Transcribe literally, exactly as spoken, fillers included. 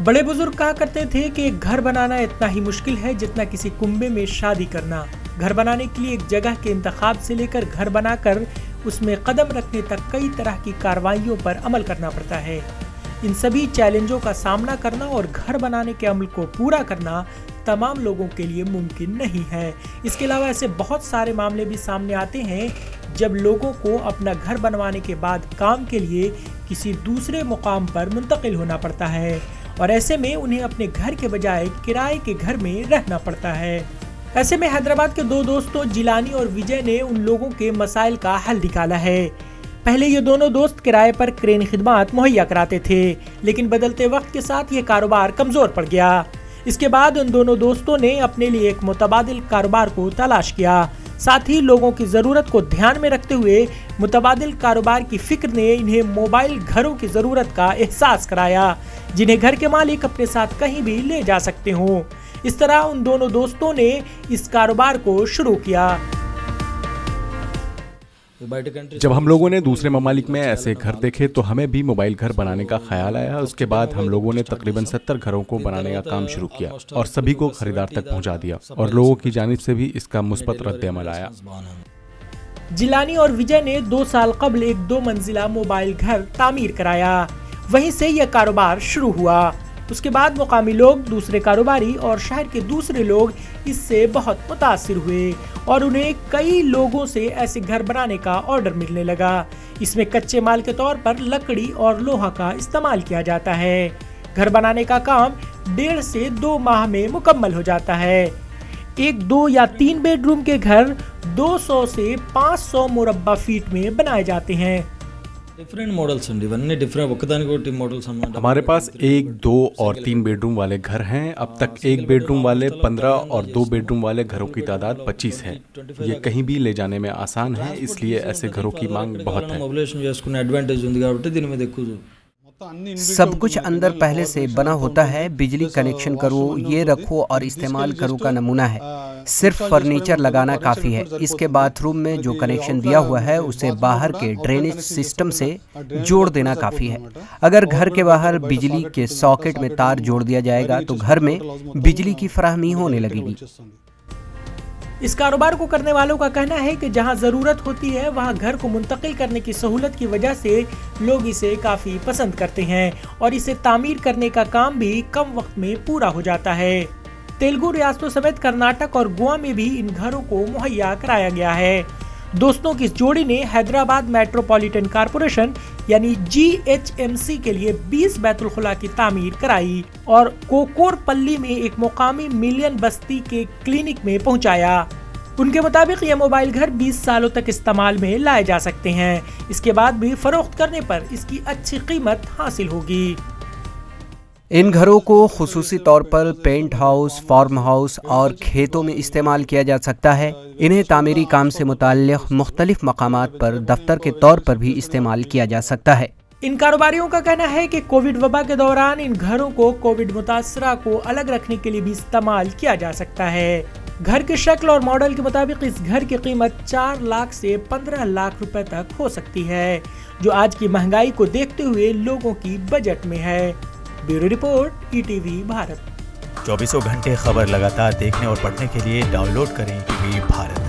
बड़े बुजुर्ग कहा करते थे कि एक घर बनाना इतना ही मुश्किल है जितना किसी कुंबे में शादी करना। घर बनाने के लिए एक जगह के इंतखाब से लेकर घर बनाकर उसमें कदम रखने तक कई तरह की कार्रवाइयों पर अमल करना पड़ता है। इन सभी चैलेंजों का सामना करना और घर बनाने के अमल को पूरा करना तमाम लोगों के लिए मुमकिन नहीं है। इसके अलावा ऐसे बहुत सारे मामले भी सामने आते हैं जब लोगों को अपना घर बनवाने के बाद काम के लिए किसी दूसरे मुकाम पर मुंतकिल होना पड़ता है और ऐसे में उन्हें अपने घर के बजाय किराए के घर में रहना पड़ता है। ऐसे में हैदराबाद के दो दोस्तों जिलानी और विजय ने उन लोगों के मसाइल का हल निकाला है। पहले ये दोनों दोस्त किराए पर क्रेन खिदमत मुहैया कराते थे, लेकिन बदलते वक्त के साथ ये कारोबार कमजोर पड़ गया। इसके बाद उन दोनों दोस्तों ने अपने लिए एक मुतबादिल कारोबार को तलाश किया। साथ ही लोगों की जरूरत को ध्यान में रखते हुए मुतबादिल कारोबार की फिक्र ने इन्हें मोबाइल घरों की जरूरत का एहसास कराया, जिन्हें घर के मालिक अपने साथ कहीं भी ले जा सकते हों। इस तरह उन दोनों दोस्तों ने इस कारोबार को शुरू किया। जब हम लोगों ने दूसरे ममालिक में ऐसे घर देखे तो हमें भी मोबाइल घर बनाने का ख्याल आया। उसके बाद हम लोगों ने तकरीबन सत्तर घरों को बनाने का काम शुरू किया और सभी को खरीदार तक पहुंचा दिया और लोगों की जानिब से भी इसका मुस्बत रद्द-ए-अमल आया। जिलानी और विजय ने दो साल कबल एक दो मंजिला मोबाइल घर तामीर कराया, वहीं से यह कारोबार शुरू हुआ। उसके बाद मुकामी लोग, दूसरे कारोबारी और शहर के दूसरे लोग इससे बहुत मुतासिर हुए और उन्हें कई लोगों से ऐसे घर बनाने का ऑर्डर मिलने लगा। इसमें कच्चे माल के तौर पर लकड़ी और लोहा का इस्तेमाल किया जाता है। घर बनाने का काम डेढ़ से दो माह में मुकम्मल हो जाता है। एक दो या तीन बेडरूम के घर दो सौ से पाँच सौ मुरब्बा फीट में बनाए जाते हैं। डिफरेंट मॉडल्स हैं, इवన్నీ डिफरेंट ఒకదానికొకటి मॉडल्स हम हमारे पास एक, दो और तीन बेडरूम वाले घर हैं। अब तक एक बेडरूम वाले पंद्रह और दो बेडरूम वाले घरों की तादाद पच्चीस है। ये कहीं भी ले जाने में आसान है, इसलिए ऐसे घरों की मांग बहुत है। మొబిలైజేషన్ చేసుకునే అడ్వాంటేజ్ ఉంది కాబట్టి దీని మీద ఎక్కువ। सब कुछ अंदर पहले से बना होता है। बिजली कनेक्शन करो, ये रखो और इस्तेमाल करो का नमूना है। सिर्फ फर्नीचर लगाना काफ़ी है। इसके बाथरूम में जो कनेक्शन दिया हुआ है उसे बाहर के ड्रेनेज सिस्टम से जोड़ देना काफ़ी है। अगर घर के बाहर बिजली के सॉकेट में तार जोड़ दिया जाएगा तो घर में बिजली की फराहमी होने लगेगी। इस कारोबार को करने वालों का कहना है कि जहां जरूरत होती है वहां घर को मुंतकिल करने की सहूलत की वजह से लोग इसे काफी पसंद करते हैं और इसे तामीर करने का काम भी कम वक्त में पूरा हो जाता है। तेलुगु रियासतों समेत कर्नाटक और गोवा में भी इन घरों को मुहैया कराया गया है। दोस्तों की इस जोड़ी ने हैदराबाद मेट्रोपॉलिटन कारपोरेशन यानी जी एच एम सी के लिए बीस बैतुल खुला की तामीर कराई और कोकोरपल्ली में एक मुकामी मिलियन बस्ती के क्लिनिक में पहुंचाया। उनके मुताबिक ये मोबाइल घर बीस सालों तक इस्तेमाल में लाए जा सकते हैं। इसके बाद भी फरोख्त करने पर इसकी अच्छी कीमत हासिल होगी। इन घरों को खुसूसी तौर पर पेंट हाउस, फार्म हाउस और खेतों में इस्तेमाल किया जा सकता है। इन्हें तामीरी काम से मुताल्लिक़ मुख्तलिफ मकामात पर दफ्तर के तौर पर भी इस्तेमाल किया जा सकता है। इन कारोबारियों का कहना है कि कोविड वबा के दौरान इन घरों को कोविड मुतासरा को अलग रखने के लिए भी इस्तेमाल किया जा सकता है। घर की शक्ल और मॉडल के मुताबिक इस घर की कीमत चार लाख से पंद्रह लाख रुपए तक हो सकती है, जो आज की महंगाई को देखते हुए लोगों की बजट में है। Bureau report, E T V Bharat. चौबीसों घंटे खबर लगातार देखने और पढ़ने के लिए डाउनलोड करें ई टी वी भारत।